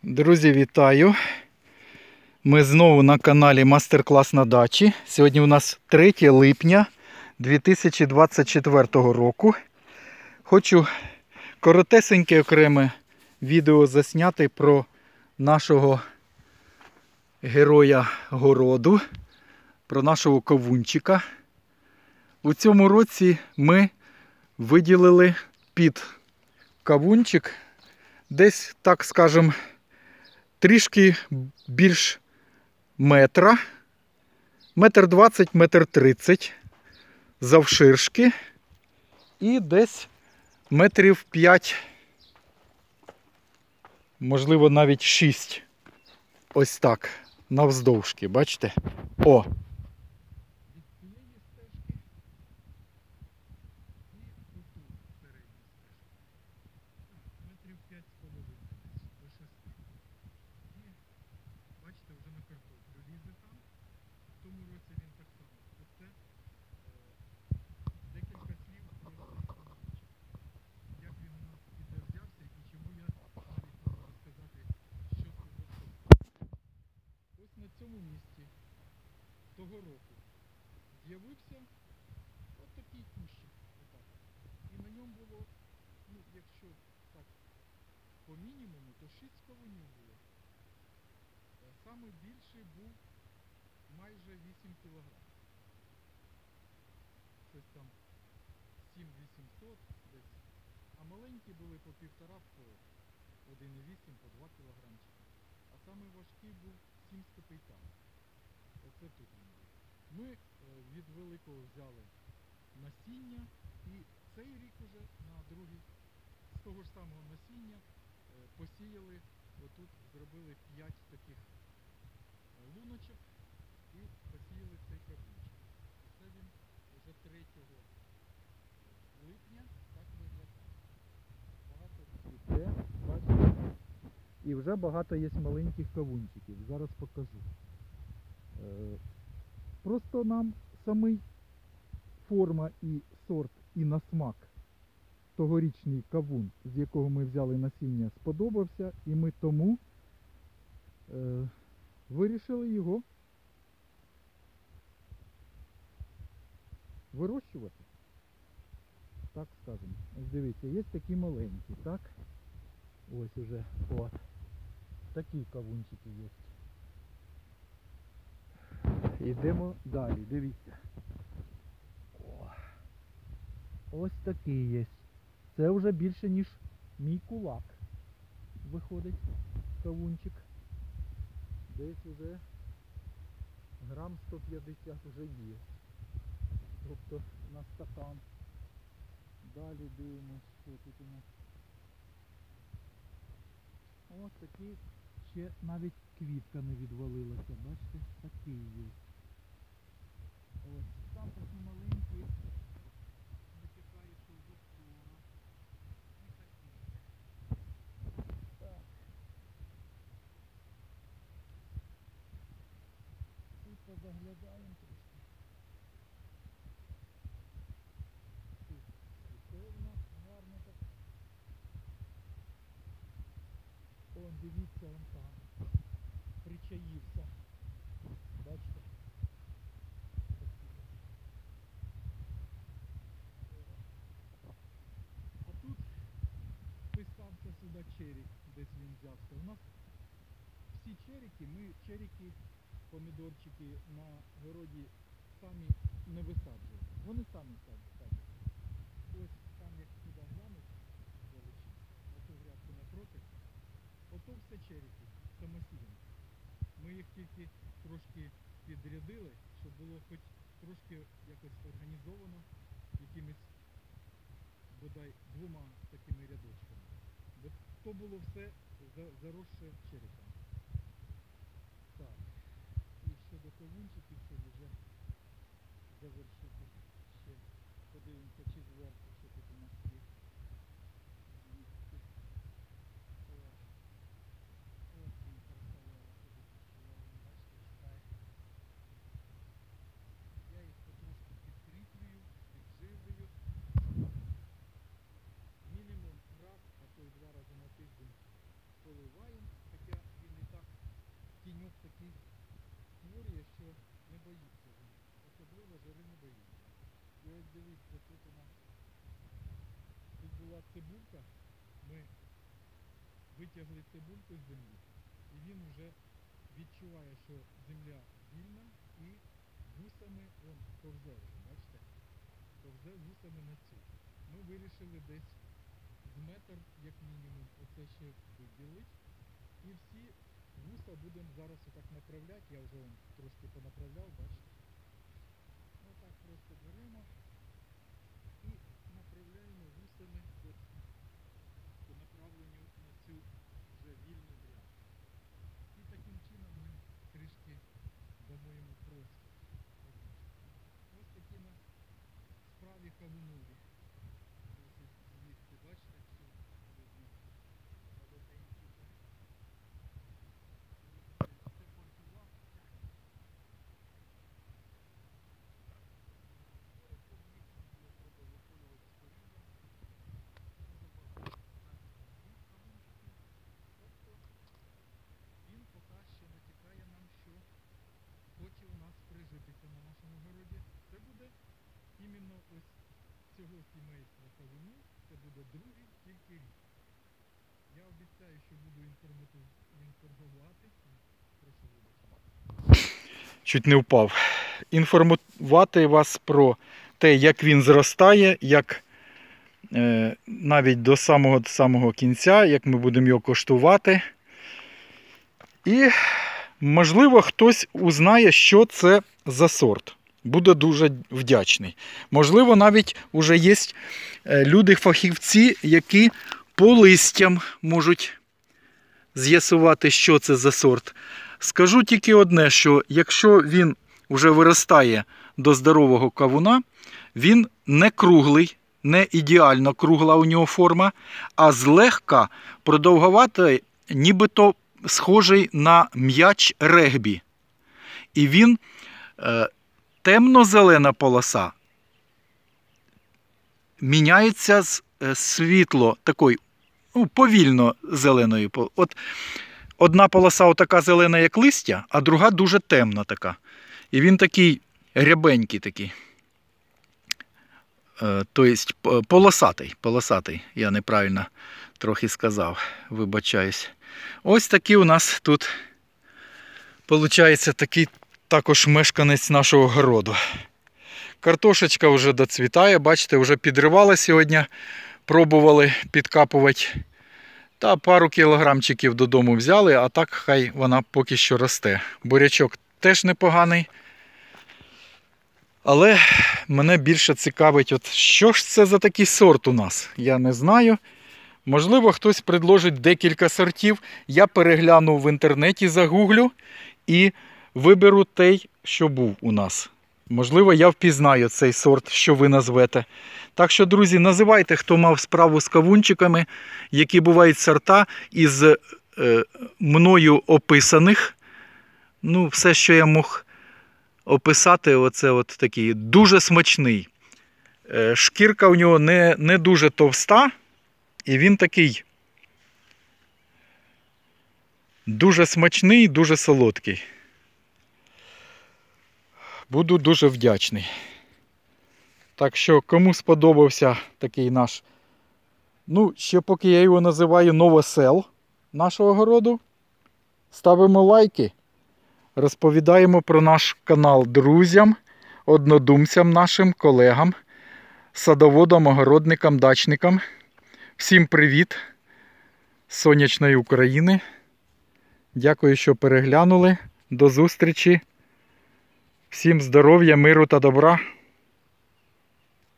Друзі, вітаю! Ми знову на каналі Мастер-клас на дачі. Сьогодні у нас 3 липня 2024 року. Хочу коротесеньке окреме відео засняти про нашого героя городу, про нашого кавунчика. У цьому році ми виділили під кавунчик десь, так скажемо, трішки більш метра, 1,20 м, 1,30 м завширшки і десь 5 м, можливо навіть 6 м, ось так, навздовжки, бачите? О! Бачите, вже на картоплю лізе там. В тому році він так само. Оце декілька слів про цей кавунчик. Як він у нас і де взявся, і чому я навіть можу розказати, що тут росте. Ось на цьому місці того року з'явився от такий кущик. Отак. І на ньому було, ну, якщо так по мінімуму, то 6 кавунів було. Саме більший був майже 8 кг. Щось там 7-800 десь. А маленькі були по 1,5, по 1,8, по 2 кілограмчики. А саме важкий був 7 з копійками. Оце тут він був. Ми від великого взяли насіння і цей рік уже на другий з того ж самого насіння посіяли, отут зробили 5 таких луночок і посіяли цей кавунчик. Це він вже 3 липня так виглядає. Багато цвіте, бачите? І вже багато є маленьких кавунчиків. Зараз покажу. Просто нам самий форма і сорт, і на смак тогорічний кавун, з якого ми взяли насіння, сподобався, і ми тому вирішили його вирощувати. Так скажемо. Ось дивіться, є такі маленькі, так? Ось уже, от. Такі кавунчики є. Йдемо далі, дивіться. О. Ось такий є. Це вже більше, ніж мій кулак. Виходить кавунчик. Десь уже грам 150 вже є. Тобто на стакан. Далі дивимось, що тут у нас. Ось такий, ще навіть квітка не відвалилася, бачите, такий є. Ось, там такі маленькі, витікає, що вже скоро. І такі є. Так. Тут позаглядаємо трошки. Тут цвітовно, гарно так. О, дивіться, он там причаївся. Бачите? А тут писався сюди черік, десь він взявся. У нас всі черіки, ми черіки, помідорчики на городі самі не висаджуємо. Вони самі садять. Ось там, як туди глянуть, ото грядку напроти, ото все черіки, самосіяні. Ми їх тільки трошки підрядили, щоб було хоч трошки якось організовано якимись, бодай, 2 такими рядочками. Бо то було все заросше черіками. Так, і щодо кавунчиків, щоб вже завершити, ще подивимося, чи зверху, що тут у нас є. Звідки. Ось він красавела туди почував, бачите, чекає. Я їх потрошки підкріплюю, підживлюю. Мінімум раз, а то й 2 рази на тиждень поливаємо. Хоча пеньок такий створює, що не боїться він. Особливо жари не боїться. І ось дивіться, тут у нас була цибулька, ми витягли цибульку з землі, і він вже відчуває, що земля вільна, і вусами он повзе вже, бачите? Повзе вусами на цю. Ми вирішили десь з метр, як мінімум, оце ще виділити. І всі вуса будемо зараз отак направляти, я вже вам трошки понаправляв, бачите? Отак просто беремо і направляємо вусами от по направленню на цю вже вільну грядку. І таким чином ми трішки дамо йому простір. Ось такі на справі кавунові. Ось звідси, бачите, все видно. Молоденькі так. Це портова тягне. Перед тим їх було треба виколювати з коріння. Дуже багато навіть кавунчиків. Тобто він поки що натякає нам, що хоче у нас прижитися на нашому городі. Це буде іменно ось цього сімейства кавунів, це буде другий тільки рік. Я обіцяю, що буду інформувати. Прошу вибачення. Чуть не впав. Інформувати вас про те, як він зростає, як навіть до самого кінця, як ми будемо його коштувати. І, можливо, хтось узнає, що це за сорт. Буде дуже вдячний. Можливо, навіть вже є люди-фахівці, які по листям можуть з'ясувати, що це за сорт. Скажу тільки одне, що якщо він вже виростає до здорового кавуна, він не круглий, не ідеально кругла у нього форма, а злегка продовгуватий, нібито схожий на м'яч регбі. І він темно-зелена полоса міняється з світло такої, повільно зеленої. От одна полоса отака зелена, як листя, а друга дуже темна така. І він такий рябенький такий. Тобто полосатий. Я неправильно трохи сказав, вибачаюсь. Ось такий у нас тут, виходить, такий також мешканець нашого городу. Картошечка вже доцвітає, бачите, вже підривали сьогодні, пробували підкапувати. Та пару кілограмчиків додому взяли, а так хай вона поки що росте. Бурячок теж непоганий. Але мене більше цікавить, от що ж це за такий сорт у нас? Я не знаю. Можливо, хтось предложить декілька сортів. Я перегляну в інтернеті, загуглю і виберу той, що був у нас. Можливо, я впізнаю цей сорт, що ви назвете. Так що, друзі, називайте, хто мав справу з кавунчиками, які бувають сорта із мною описаних. Ну, все, що я мог описати, оце от такий дуже смачний. Шкірка у нього не дуже товста, і він такий дуже смачний, дуже солодкий. Буду дуже вдячний. Так що, кому сподобався такий наш, ще поки я його називаю новосел нашого городу, ставимо лайки, розповідаємо про наш канал друзям, однодумцям нашим, колегам, садоводам, огородникам, дачникам. Всім привіт з сонячної України. Дякую, що переглянули. До зустрічі. Всім здоров'я, миру та добра.